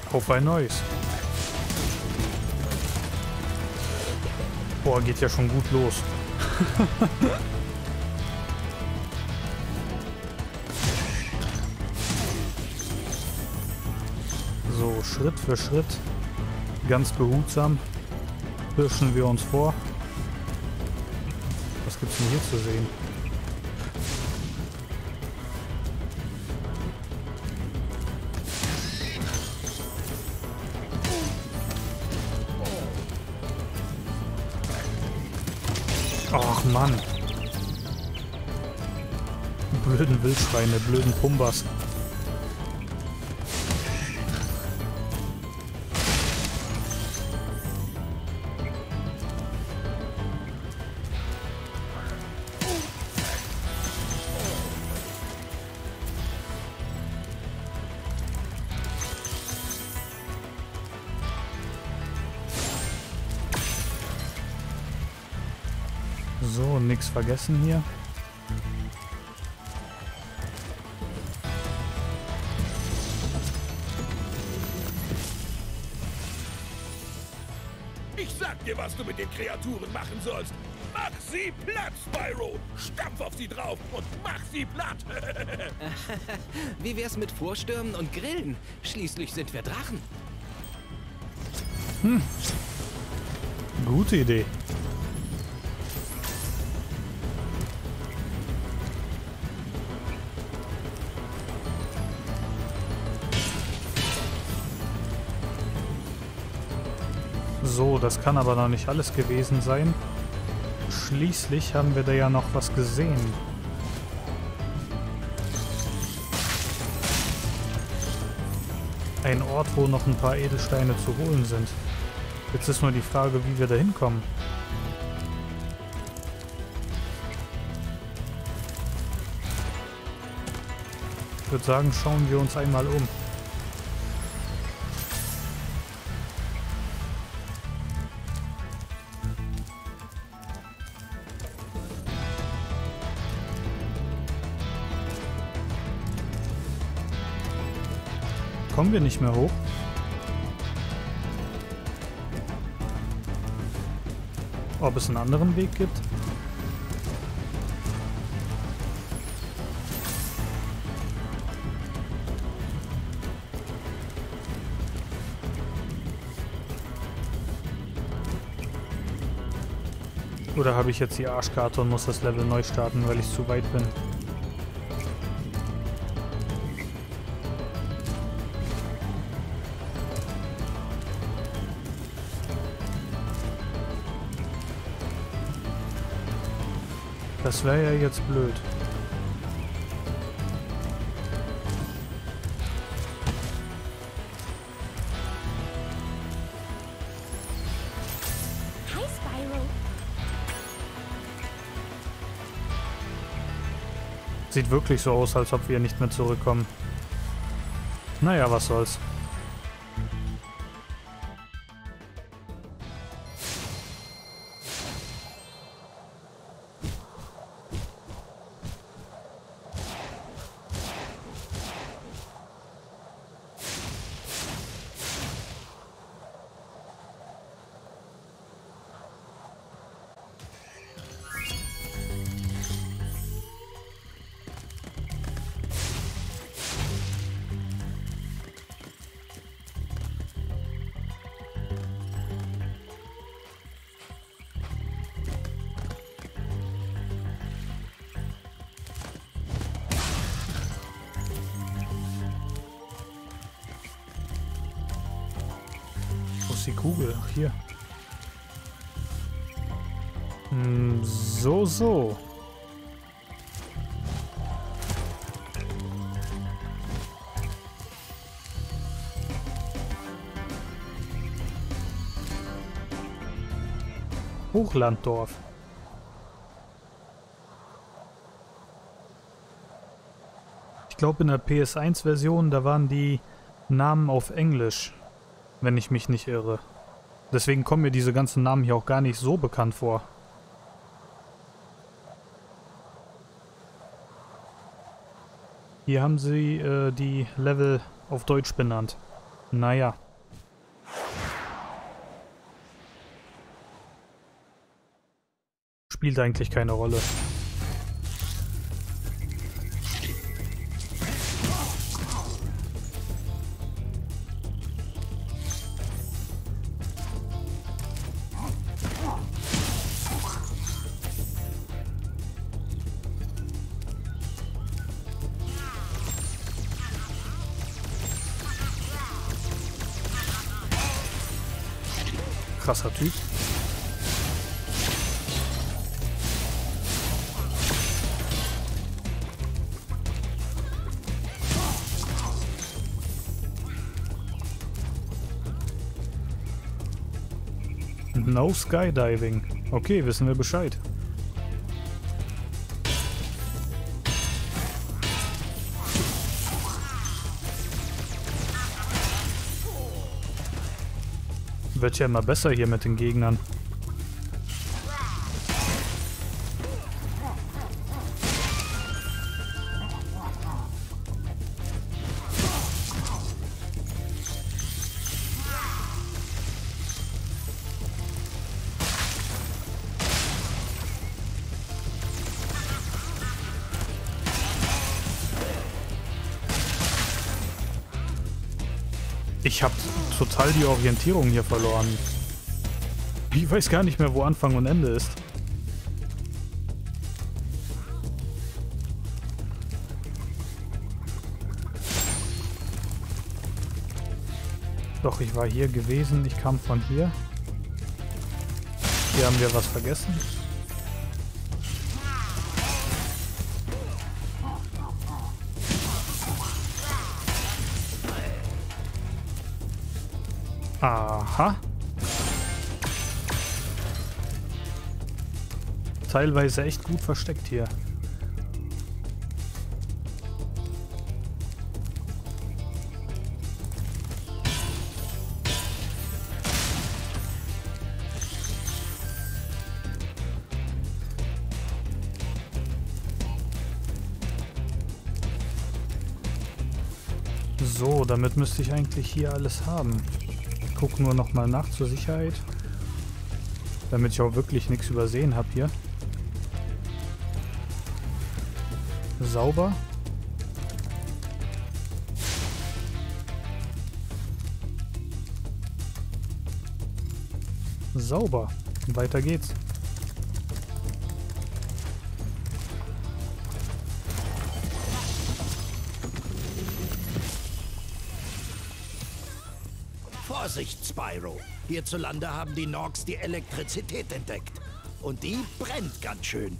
Auf ein neues. Boah, geht ja schon gut los. So, Schritt für Schritt, ganz behutsam, pirschen wir uns vor. Was gibt's denn hier zu sehen? Ach Mann. Blöden Wildschweine, blöden Pumbas. So, nichts vergessen hier. Ich sag dir, was du mit den Kreaturen machen sollst. Mach sie platt, Spyro! Stampf auf sie drauf und mach sie platt! Wie wär's mit Vorstürmen und Grillen? Schließlich sind wir Drachen. Gute Idee. So, das kann aber noch nicht alles gewesen sein. Schließlich haben wir da ja noch was gesehen. Ein Ort, wo noch ein paar Edelsteine zu holen sind. Jetzt ist nur die Frage, wie wir da hinkommen. Ich würde sagen, schauen wir uns einmal um. Kommen wir nicht mehr hoch? Ob es einen anderen Weg gibt? Oder habe ich jetzt die Arschkarte und muss das Level neu starten, weil ich zu weit bin? Das wäre ja jetzt blöd. Hi, Spyro. Sieht wirklich so aus, als ob wir nicht mehr zurückkommen. Naja, was soll's. Wo ist die Kugel? Ach, hier. So. Hochlanddorf. Ich glaube, in der PS1-Version, da waren die Namen auf Englisch, wenn ich mich nicht irre. Deswegen kommen mir diese ganzen Namen hier auch gar nicht so bekannt vor. Hier haben sie die Level auf Deutsch benannt. Naja. Spielt eigentlich keine Rolle. Krasser Typ. No Skydiving. Okay, wissen wir Bescheid. Wird ja immer besser hier mit den Gegnern. Ich habe total die Orientierung hier verloren. Ich weiß gar nicht mehr, wo Anfang und Ende ist. Doch, ich war hier gewesen. Ich kam von hier. Hier haben wir was vergessen. Aha. Teilweise echt gut versteckt hier. So, damit müsste ich eigentlich hier alles haben. Ich gucke nur noch mal nach zur Sicherheit. Damit ich auch wirklich nichts übersehen habe hier. Sauber. Sauber. Weiter geht's. Vorsicht, Spyro! Hierzulande haben die Norks die Elektrizität entdeckt. Und die brennt ganz schön.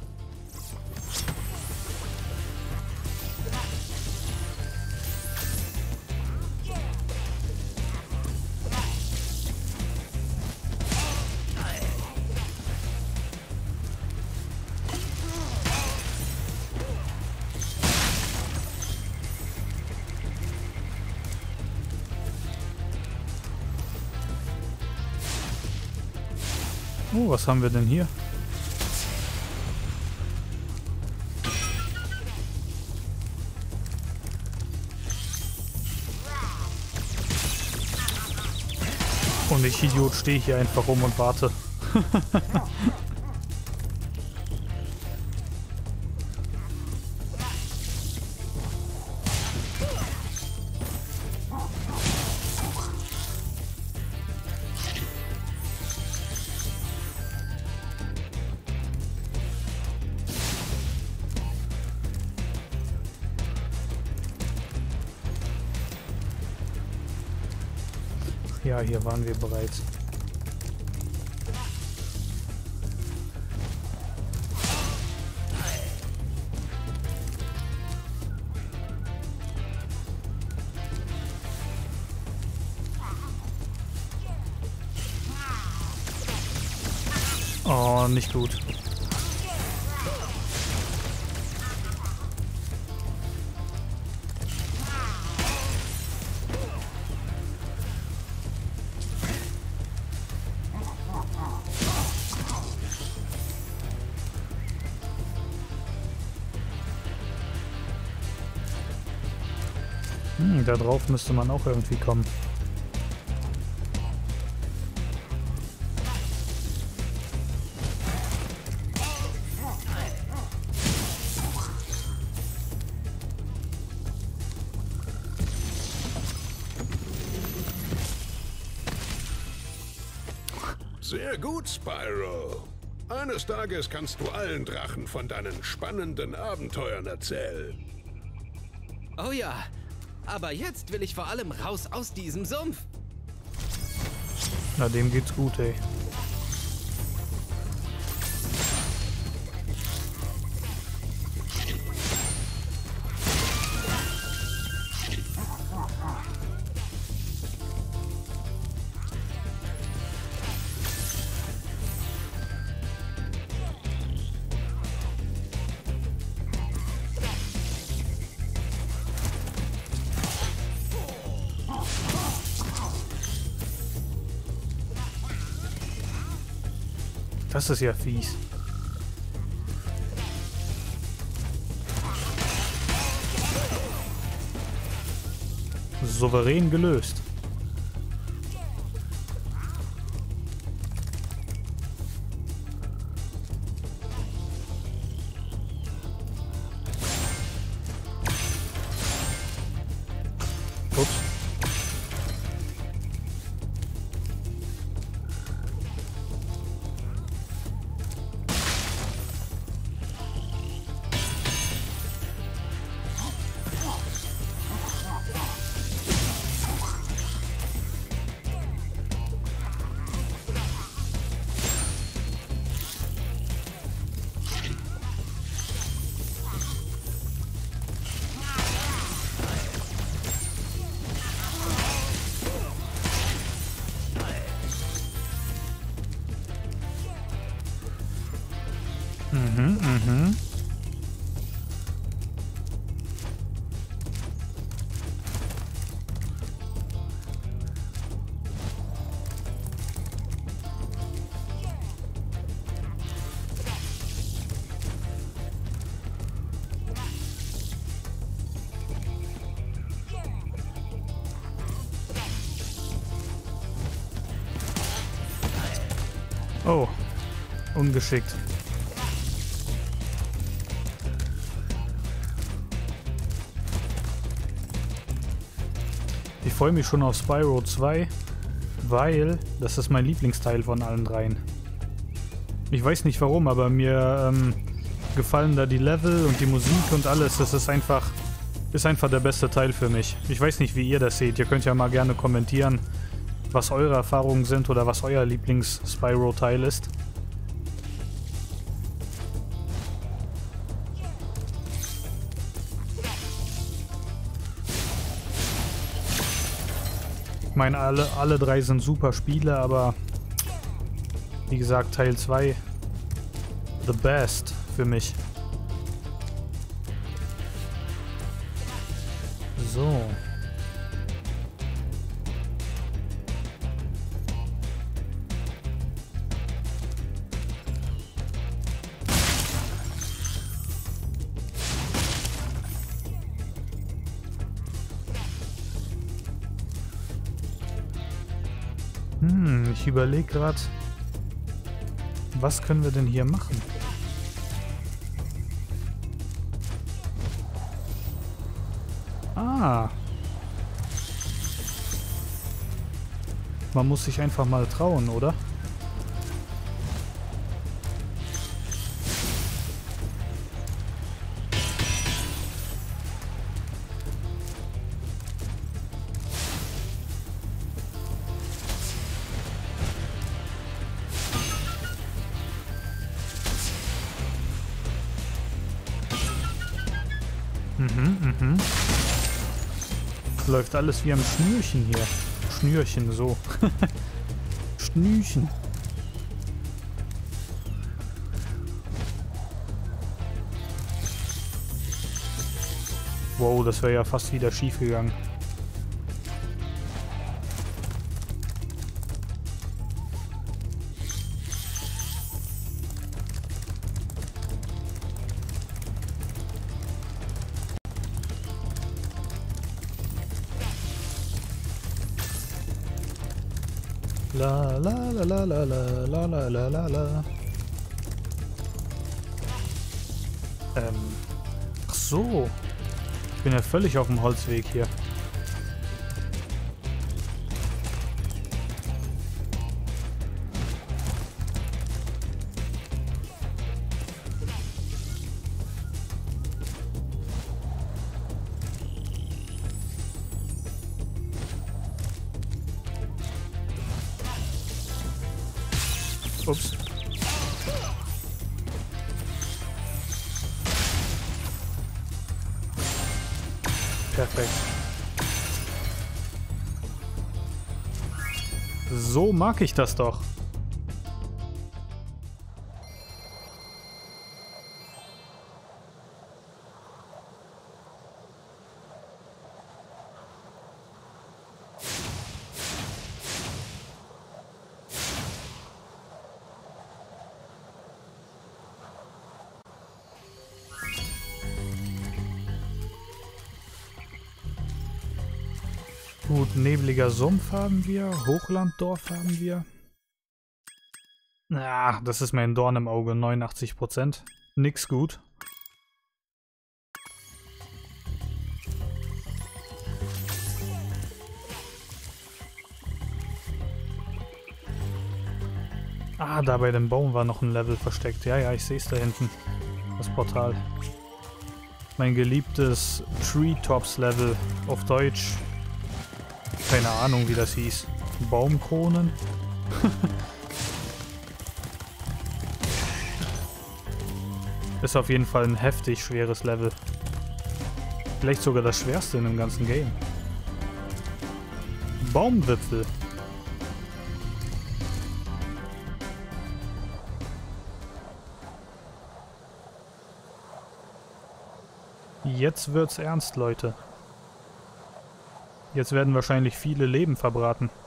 Oh, was haben wir denn hier? Und ich, Idiot, stehe hier einfach rum und warte. Ja, hier waren wir bereits. Oh, nicht gut. Da drauf müsste man auch irgendwie kommen. Sehr gut, Spyro. Eines Tages kannst du allen Drachen von deinen spannenden Abenteuern erzählen. Oh ja, aber jetzt will ich vor allem raus aus diesem Sumpf. Na, dem geht's gut, ey. Das ist ja fies. Souverän gelöst. Ups. Oh, ungeschickt. Ich freue mich schon auf Spyro 2, weil das ist mein Lieblingsteil von allen dreien. Ich weiß nicht warum, aber mir gefallen da die Level und die Musik und alles. Das ist einfach der beste Teil für mich. Ich weiß nicht, wie ihr das seht. Ihr könnt ja mal gerne kommentieren, was eure Erfahrungen sind oder was euer Lieblings-Spyro-Teil ist. Ich meine, alle drei sind super Spiele, aber wie gesagt, Teil 2 the best für mich. So. Ich überlege gerade, was können wir denn hier machen? Ah. Man muss sich einfach mal trauen, oder? Läuft alles wie am Schnürchen hier. Schnürchen, so. Schnürchen. Wow, das wäre ja fast wieder schief gegangen. La la la la la la la la la la. Ach so. Ich bin ja völlig auf dem Holzweg hier. Ups. Perfekt. So mag ich das doch. Gut, nebliger Sumpf haben wir, Hochlanddorf haben wir. Ah, das ist mir ein Dorn im Auge, 89%. Nix gut. Ah, da bei dem Baum war noch ein Level versteckt. Ja, ja, ich sehe es da hinten. Das Portal. Mein geliebtes Treetops-Level auf Deutsch. Keine Ahnung, wie das hieß. Baumkronen? Ist auf jeden Fall ein heftig schweres Level. Vielleicht sogar das schwerste in dem ganzen Game. Baumwipfel. Jetzt wird's ernst, Leute. Jetzt werden wahrscheinlich viele Leben verbraten.